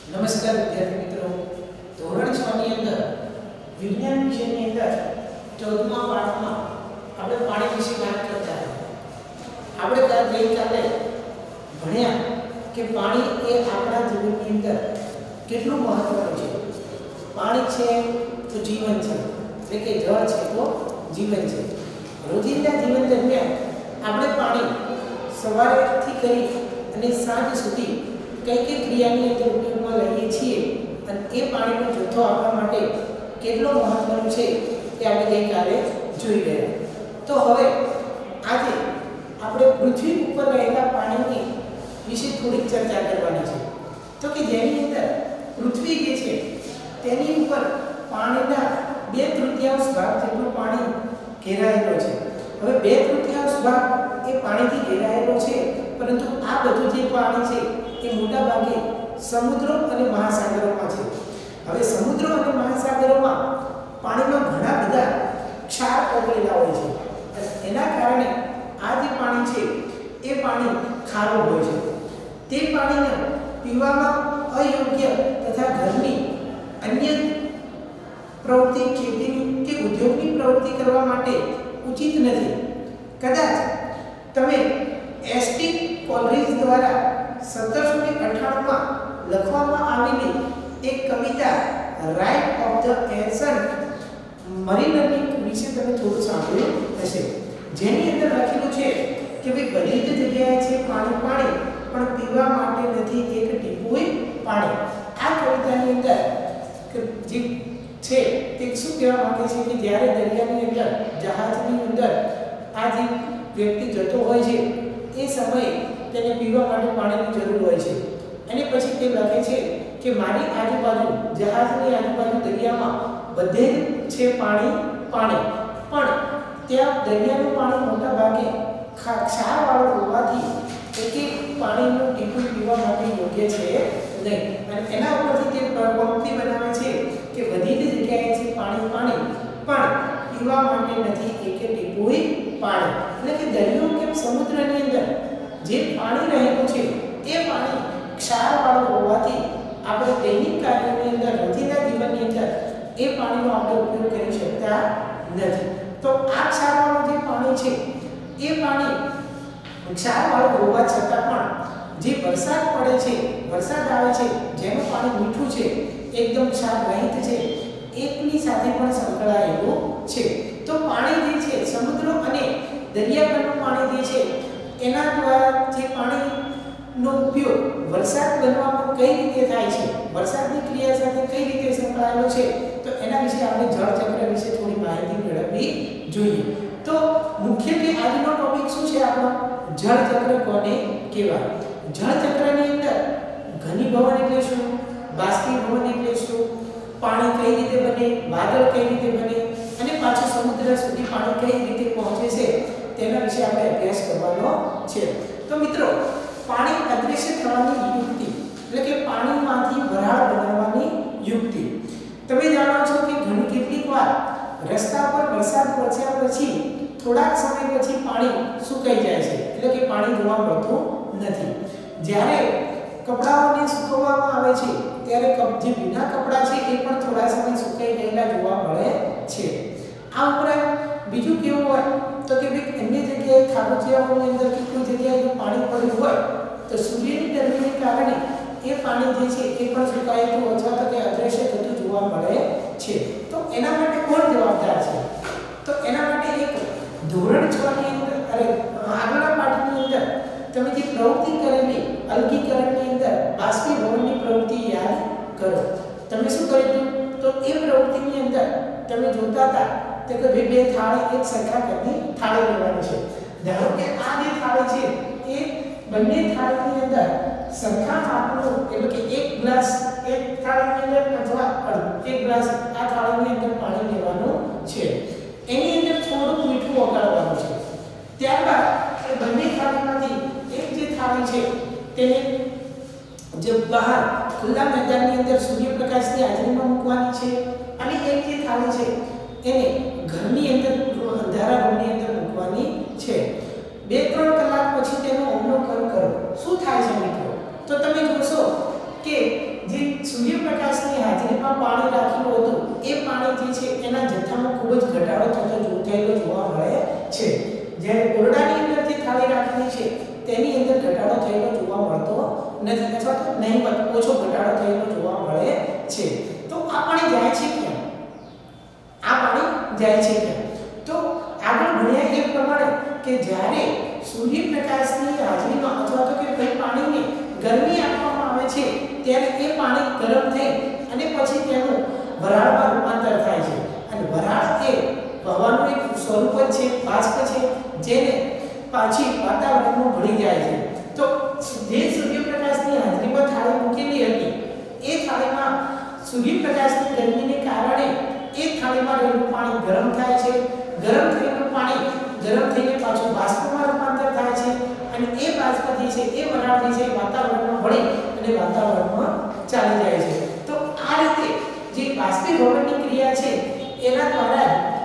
નમસ્કાર વિદ્યાર્થી મિત્રો, ધોરણ 6 ની અંદર વિજ્ઞાન વિષયની અંદર 14મા પાઠમાં આપણે પાણી વિશે વાત કરતા હતા। આપણે ગઈકાલે ભણ્યા કે પાણી એ આપણા જીવનની અંદર કેટલું મહત્વનું છે। પાણી છે તો જીવન છે, એટલે કે જળ છે તો જીવન છે। રોજિંદા જીવન દરમિયાન આપણે પાણી સવારેથી કરી અને સાંજ સુધી કઈ કઈ ક્રિયાની અંદર ઉપયોગમાં લઈએ છીએ અને એ પાણીનો જથ્થો આપવા માટે કેટલો મહત્વનો છે તે આપણે ગઈકાલે જોઈ ગયા। તો હવે આજે આપણે પૃથ્વી ઉપર રહેલા પાણીની વિશે થોડીક ચર્ચા કરવાની છે। તો કે જેની અંદર પૃથ્વી જે છે તેની ઉપર પાણીના 2/3 ભાગ જેટલું પાણી ઘેરાયેલો છે। હવે 2/3 ભાગ એ પાણીથી ઘેરાયેલો છે, પરંતુ આ બધું જે પાણી છે એ મોટા ભાગે સમુદ્રો અને મહાસાગરોમાં છે। હવે સમુદ્રો અને મહાસાગરોમાં પાણીમાં ઘણા બધા ક્ષાર ઓગળેલા હોય છે અને એના કારણે આ જે પાણી છે એ પાણી ખારું હોય છે। તે પાણીને પીવામાં અયોગ્ય તથા ઘરની અન્ય પ્રવૃત્તિ, ખેતીની કે ઉદ્યોગની પ્રવૃત્તિ કરવા માટે ઉચિત નથી। કદાચ તમે એસટી કોલરીજ દ્વારા 1798માં લખવામાં આવેલી એક કવિતા રાઇટ ઓફ ધ એન્શન્ટ મરીનરની વિશે તમે થોડું સાંભળ્યું હશે, જેની અંદર લખેલું છે કે ભાઈ બધી જ જગ્યાએ છે પાણી પાણી, પણ પીવા માટે નથી એક ટીપુય પાણી। આ કવિતાની અંદર જે છે તે શું કહેવા માંગે છે કે જ્યારે દરિયાની અંદર જહાજની અંદર આ જે વ્યક્તિ જતો હોય છે એ સમયે તેને પીવા માટે પાણીની જરૂર હોય છે અને પછી તે લખે છે કે મારી આજુબાજુ જહાજની આજુબાજુ દરિયામાં બધે છે પાણી પાણી, પણ ત્યાં દરિયાનું પાણી મોટા ભાગે ક્ષારવાળું હોવાથી એક પાણીનું ટીપું પીવા માટે યોગ્ય છે નહીં। અને એના ઉપરથી તે પંક્તિ બનાવે છે કે બધી જ જગ્યાએ છે પાણી પાણી, પણ પીવા માટે નથી એક ટીપું પાણી। એટલે કે દરિયો કે સમુદ્રની અંદર જે પાણી રહેલું છે એ પાણી ક્ષારવાળું હોવાથી આપણે દૈનિક કાર્યોની અંદર, રોજિંદા જીવનની અંદર એ પાણીનો આપણે ઉપયોગ કરી શકતા નથી। તો આ ક્ષારવાળું જે પાણી છે એ પાણી ક્ષારવાળું હોવા છતાં પણ જે વરસાદ પડે છે, વરસાદ આવે છે, જેનું પાણી મીઠું છે, એકદમ ક્ષાર રહિત છે, એકની સાથે પણ સંકળાયેલું છે। તો પાણી જે છે સમુદ્ર અને દરિયાનું પાણી જે છે એના દ્વારા જે પાણીનો ઉપયોગ વરસાદ બનવામાં કઈ રીતે થાય છે, વરસાદની ક્રિયા સાથે કઈ રીતે સંકળાયેલો છે, તો એના વિશે આપણે જળચક્ર વિશે થોડી માહિતી મેળવવી જોઈએ। તો મુખ્યત્વે આજનો ટોપિક શું છે આપણો? જળચક્ર કોને કહેવાય? જળચક્રની અંદર ઘનીભવન એટલે શું, બાષ્પીભવન એટલે શું, પાણી કઈ રીતે બને, વાદળ કઈ રીતે બને અને પાછું સમુદ્ર સુધી પાણી કઈ રીતે પહોંચે છે તેના વિશે આપણે અભ્યાસ કરવાનો છે। તો મિત્રો, પાણી અદૃશ્ય થવાની યુક્તિ એટલે કે પાણીમાંથી વરાળ બનાવવાની યુક્તિ, તમે જાણો છો કે ઘણી કેટલીક વાર રસ્તા પર વરસાદ વરસ્યા પછી થોડાક સમય પછી પાણી સુકાઈ જાય છે, એટલે કે પાણી જોવા મળતું નથી। જ્યારે કપડાઓને સુકવવામાં આવે છે ત્યારે જે ભીના કપડા છે એ પણ થોડા સમય સુકાઈ ગયેલા જોવા મળે છે। આ ઉપરાંત બીજું કેવું હોય તો કે ભાઈ અન્ય જગ્યાએ ખાબોચિયાઓની અંદર કે કોઈ જગ્યાએ પાણી પડ્યું હોય તો સૂર્યની ગરમીને કારણે એ પાણી જે છે એ પણ સુકાયેલું અથવા તો કે અદૃશ્ય થતું જોવા મળે છે। તો એના માટે કોણ જવાબદાર છે? તો એના માટે એક ધોરણ 6 ની અંદર આગળના પાઠની અંદર તમે જે પ્રવૃત્તિ કરેલી અલગીકરણની અંદર બાષ્પીભવનની પ્રવૃત્તિ યાદ કરો। તમે શું કર્યું? તો એ પ્રવૃત્તિની અંદર તમે જોતા હતા કે બે થાળી એક સરખા કદની થાળી લેવાની છે। ધારો કે આ જે થાળી છે એ બંને થાળીની અંદર સરખા માપનું એટલે કે એક ગ્લાસ એક થાળીની અંદર અથવા એક ગ્લાસ આ થાળીની અંદર પાણી લેવાનું છે, એની અંદર થોડું મીઠું ઓગાળવાનું છે। ત્યારબાદ એ બંને થાળીમાંથી એક જે થાળી છે તેને જે બહાર ખુલ્લા મેદાનની અંદર સૂર્યપ્રકાશની હાજરીમાં મૂકવાની છે અને એક જે થાળી છે એને ઘરની અંદર અંધારા રૂમની અંદર મૂકવાની છે। 2-3 કલાક પછી તેનું અવલોકન કરો। શું થાય છે મિત્રો? તો તમે જોશો કે જે ખૂબ જ ઘટાડો થયેલો જોવા મળે છે. જ્યારે ઓરડાની અંદર જે થાળી રાખેલી છે તેની અંદર ઘટાડો થયેલો જોવા મળતો નથી અથવા તો નહીવત ઓછો ઘટાડો થયેલો જોવા મળે છે. તો આ પાણી જાય છે ક્યાં? આ પાણી જાય છે ક્યાં? તો આગળ ભણ્યા એ પ્રમાણે કે જ્યારે સૂર્યપ્રકાશની હાજરીમાં અથવા તો કે કોઈ પાણીને ગરમી આપવામાં આવે છે ત્યારે એ પાણી ગરમ થઈ અને પછી તેનું વરાળમાં રૂપાંતર થાય છે. અને વરાળ એ હવાનું એક સ્વરૂપ છે, બાષ્પ છે, જેને પાછી વાતાવરણમાં ભળી જાય છે. તો જે સૂર્યપ્રકાશની હાજરીમાં થાળી મૂકેલી હતી એ થાળીમાં સૂર્યપ્રકાશની ગરમીને કારણે એ થાળીમાં રહેલું પાણી ગરમ થાય છે. ગરમ થયેલું પાણી ગરમ થઈને પાછું બાષ્પમાં રૂપાંતર થાય છે અને એ બાષ્પ જે છે એ વરાળ જે છે વાતાવરણમાં ભળી અને વાતાવરણમાં ચાલી જાય છે. તો આ રીતે જે બાષ્પીભવનની ક્રિયા છે એના દ્વારા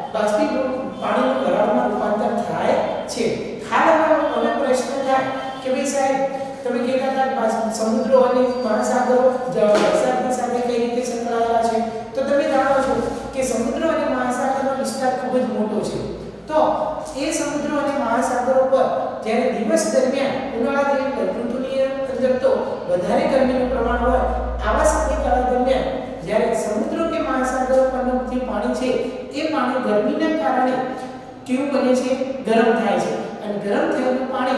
પાણીનું વરાળમાં રૂપાંતર થાય છે. હાલ હવે પ્રશ્ન થાય કે ભાઈ સાહેબ તમે કહેતા હતા સમુદ્રો અને મહાસાગરો વરસાદની સાથે કઈ રીતે સંકળાયેલા છે. તો તમે જાણો છો કે સમુદ્ર અને મહાસાગરનો વિસ્તાર ખૂબ જ મોટો છે. તો એ સમુદ્રો અને મહાસાગરો પર જ્યારે દિવસ દરમિયાન ઉનાળા જેવી ઋતુની અંદર તો વધારે ગરમીનું પ્રમાણ હોય, આવા સમયગાળા દરમિયાન જ્યારે સમુદ્રો કે મહાસાગરો પરનું જે પાણી છે એ પાણી ગરમીના કારણે કેવું બને છે? ગરમ થાય છે. અને ગરમ થયેલું પાણી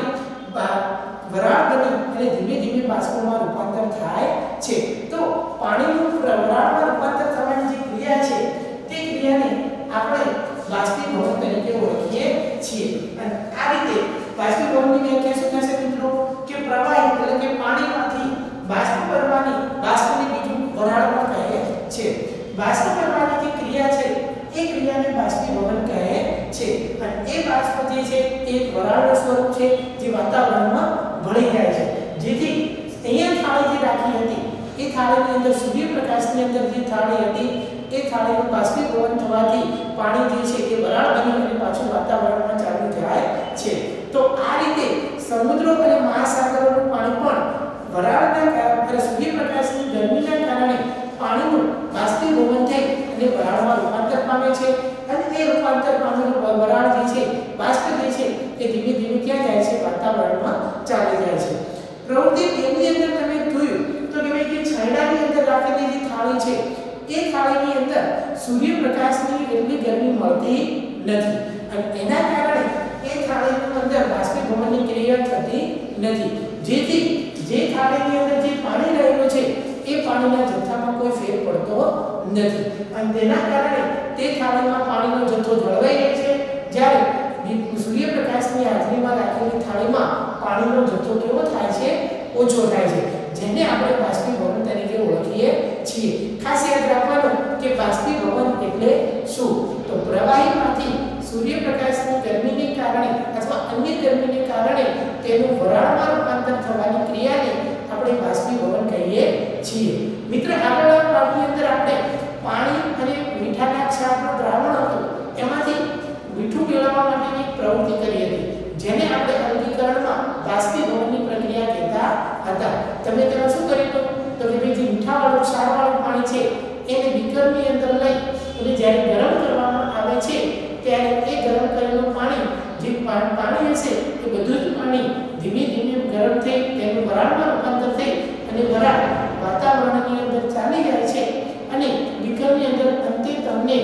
વરાળ બની અને ધીમે ધીમે બાષ્પમાં રૂપાંતર થાય છે. તો પાણીનું વરાળમાં રૂપાંતર થવાની જે ક્રિયા છે તે ક્રિયાને આપણે બાષ્પીભવન તરીકે ઓળખીએ છીએ. અને આ રીતે બાષ્પીભવનની વ્યાખ્યા શું થશે મિત્રો? કે પ્રવાહી એટલે કે પાણીમાંથી બાષ્પ બનવાની બાષ્પને બીજું વરાળમાં કહે છે. બાષ્પ બનવાની જે ક્રિયા છે એ ક્રિયાને બાષ્પીભવન કહે છે. અને એ બાષ્પ જે છે એ વરાળનું સ્વરૂપ છે જે વાતાવરણમાં ભળી જાય છે. જેથી અહીંયા થાળી જે રાખી હતી એ થાળીની અંદર સૂર્યપ્રકાશની અંદર જે થાળી હતી એ થાળીનું બાષ્પીભવન થવાથી પાણી જે છે એ વરાળ બની અને પાછું વાતાવરણમાં ચાલી જાય છે. તો આ રીતે સમુદ્રો અને મહાસાગરોનું પાણી પણ વરાળના કારણે સૂર્યપ્રકાશની ગરમીના કારણે પાણીનું બાષ્પીભવન થઈ અને વરાળમાં રૂપાંતર પામે છે. અને એ રૂપાંતર પામેલું વરાળ જે છે બાષ્પ જે છે એ ધીમે ધીમે ક્યાં જાય છે? વાતાવરણમાં ચાલી જાય છે. પ્રવૃત્તિ એની અંદર તમે જોયું તો કે ભાઈ જે છાંયડાની અંદર રાખેલી જે થાળી છે એ થાળીની અંદર સૂર્યપ્રકાશની એટલી ગરમી મળતી નથી અને એના કારણે એ થાળીની અંદર બાષ્પીભવનની ક્રિયા થતી નથી. જેથી જે થાળીની અંદર જે પાણી રહેલું છે એ પાણીના જથ્થામાં કોઈ ફેર પડતો નથી અને તેના કારણે તે થાળીમાં પાણીનો જથ્થો જળવાઈ રહે છે. જ્યારે સૂર્યપ્રકાશની હાજરીમાં રાખેલી થાળીમાં પાણીનો જથ્થો કેવો થાય છે? ઓછો થાય છે, જેને આપણે બાષ્પીભવન તરીકે ઓળખીએ છીએ. ખાસ યાદ રાખવાનું કે બાષ્પીભવન એટલે શું? તો પ્રવાહીમાંથી સૂર્યપ્રકાશની ગરમીને કારણે અથવા અન્ય ગરમીને કારણે તેનું વરાળમાં રૂપાંતર થવાની ક્રિયાને આપણે બાષ્પીભવન કહીએ છીએ. મિત્ર, આગળના પાઠની અંદર આપણે પાણી અને મીઠાના ક્ષારનું દ્રાવણ હતું એમાંથી મીઠું મેળવવા માટેની પ્રવૃત્તિ કરી હતી, જેને આપણે અલગીકરણમાં બાષ્પીભવનની પ્રક્રિયા કહેતા હતા. તમે તેમાં શું કર્યું? તો કે ભાઈ જે મીઠાવાળું ક્ષારવાળું પાણી છે એને બીકરની અંદર લઈ અને જ્યારે ગરમ કરવામાં આવે છે ત્યારે એ ગરમ કરેલું પાણી જે પાણી હશે એ બધું જ પાણી ધીમે ધીમે ગરમ થઈ તેનું વરાળમાં રૂપાંતર થઈ અને વરાળ વાતાવરણની અંદર ચાલી જાય છે અને બીકરની અંદર અંતે તમને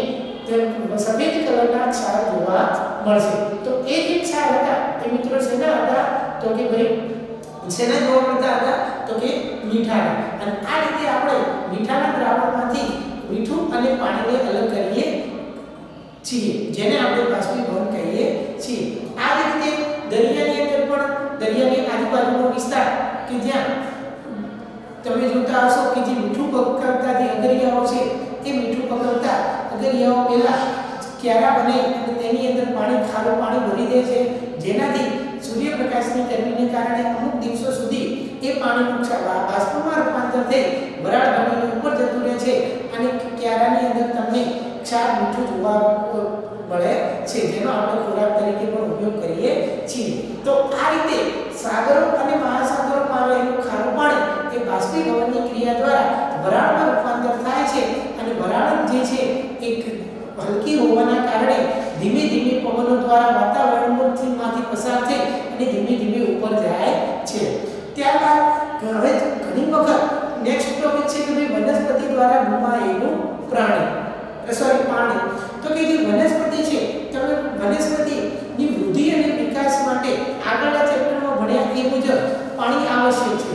સફેદ કલરના ક્ષાર જોવા મળશે. તો એ જે ક્ષાર હતા એ મિત્રો શેના હતા? તો કે ભાઈ શેના જોવા મળતા હતા? તો કે મીઠાના. અને આ રીતે આપણે મીઠાના દ્રાવણમાંથી મીઠું અને પાણીને અલગ કરીએ છીએ, જેને આપણે બાષ્પીભવન કહીએ છીએ. આ રીતે દરિયાની અંદર પણ દરિયાની આજુબાજુનો વિસ્તાર કે જ્યાં તમે જોતા હશો કે જે મીઠું પકડતા જે અગરિયાઓ છે એ મીઠું પકડતા અગરિયાઓ પહેલા ક્યારા બને અને તેની અંદર ખારું પાણી ભરી દે છે, જેનાથી સૂર્યપ્રકાશની ગરમીને કારણે અમુક દિવસો સુધી એ પાણીનું બાષ્પમાં રૂપાંતર થઈ વરાળ બનીને ઉપર જતું રહે છે અને ક્યારાની અંદર તમને ક્ષાર મીઠું જોવા મળે છે, જેનો આપણે ખોરાક તરીકે પણ ઉપયોગ કરીએ છીએ. તો આ રીતે સાગરો અને મહાસાગરોમાં રહેલું ખારું પાણી એ બાષ્પીભવનની ક્રિયા દ્વારા વરાળમાં રૂપાંતર થાય છે અને વરાળ જે છે એક હલકી હોવાના કારણે ધીમે ધીમે પવનો દ્વારા વાતાવરણમાંથી પસાર થઈ અને ધીમે ધીમે ઉપર જાય છે. ત્યારબાદ હવે ઘણી વખત નેક્સ્ટ ટોપિક છે કે ભાઈ વનસ્પતિ દ્વારા ગુમાયેલું પાણી. તો કે જે વનસ્પતિ છે તમે વનસ્પતિની વૃદ્ધિ અને વિકાસ માટે આગળના ચેપ્ટરમાં ભણ્યા એ મુજબ પાણી આવશ્યક છે.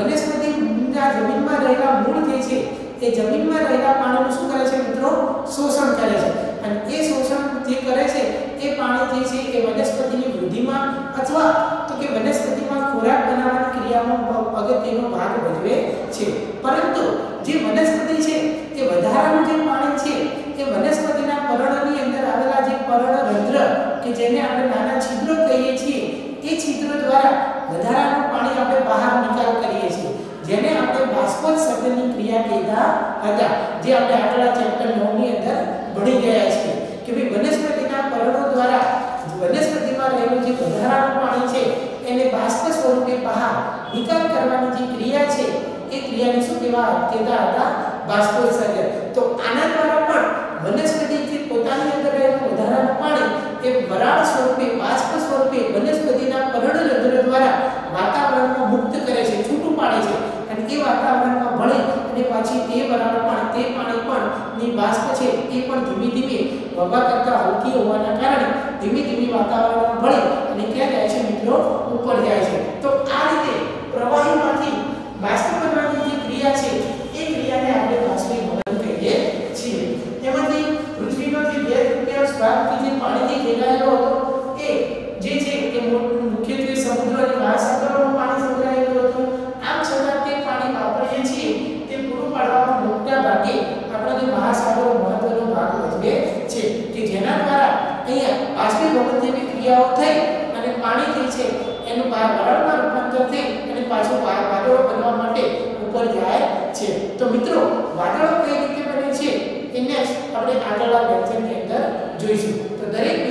વનસ્પતિના જમીનમાં રહેલા મૂળ જે છે એ જમીનમાં રહેલા પાણીનું શું કરે છે મિત્રો? શોષણ કરે છે. અને એ શોષણ જે કરે છે એ પાણી જે છે એ વનસ્પતિની વૃદ્ધિમાં અથવા તો કે વનસ્પતિમાં ખોરાક બનાવવાની ક્રિયામાં અગત્યનો ભાગ ભજવે છે. પરંતુ જે વનસ્પતિ છે એ વધારાનું જે પાણી છે એ વનસ્પતિના પર્ણની અંદર આવેલા જે પર્ણરંધ્ર કે જેને આપણે નાના છિદ્રો કહીએ છીએ એ છિદ્રો દ્વારા વધારાનું પાણી આપણે બહાર નિકાલ કરીએ છીએ, જેને આપણે બાષ્પોત્સર્જનની ક્રિયા કહેતા હતા, જે આપણે આગલા ચેપ્ટર 9 ની અંદર ભણી ગયા છીએ કે ભાઈ વનસ્પતિના પર્ણો દ્વારા વનસ્પતિમાં રહેલું જે વધારાનું પાણી છે એને બાષ્પ સ્વરૂપે બહાર નિકાલ કરવાની જે ક્રિયા છે એ ક્રિયાને શું કહેતા હતા? બાષ્પોત્સર્જન. તો આના દ્વારા પણ વનસ્પતિ જે પોતાની અંદર રહેલું વધારાનું પાણી એ વરાળ સ્વરૂપે બાષ્પ સ્વરૂપે વનસ્પતિના પર્ણરંધ્ર દ્વારા વાતાવરણમાં મુક્ત કરે છે, છૂટું પાડે છે અને એ વાતાવરણમાં ભળે અને પછી તે વરાળ પણ તે પાણી પણ ની બાષ્પ છે એ પણ ધીમે ધીમે હવા કરતા હલકી હોવાના કારણે ધીમે ધીમે વાતાવરણમાં ભળે અને ક્યાં જાય છે મિત્રો? ઉપર જાય છે. તો આ રીતે પ્રવાહીમાંથી બાષ્પ બનવાની જે ક્રિયા છે એ ક્રિયાને આપણે બાષ્પીભવન કહીએ છીએ. તેમાંથી પૃથ્વીનો જે 2/3 ભાગ જે પાણીથી ઘેરાયેલો હતો એ જે છે એ મુખ્યત્વે સમુદ્ર અને મહાસાગરોમાં પાણી સંગ્રહાયેલું હતું. આમ છતાં તે પાણી વાપરીએ છીએ તે પૂરું પાડવામાં મોટા ભાગે આપણા જે મહાસાગરો મહત્વનો ભાગ ભજવે છે કે જેના દ્વારા અહીંયા બાષ્પીભવન જેવી ક્રિયાઓ થઈ અને પાણી જે છે એનું વરાળમાં રૂપાંતર થઈ અને પાછું વાદળો બનવા માટે ઉપર જાય છે. તો મિત્રો વાદળો કઈ રીતે બને છે એ નેક્સ્ટ આપણે આગળના લેક્ચરની અંદર જોઈશું. તો દરેક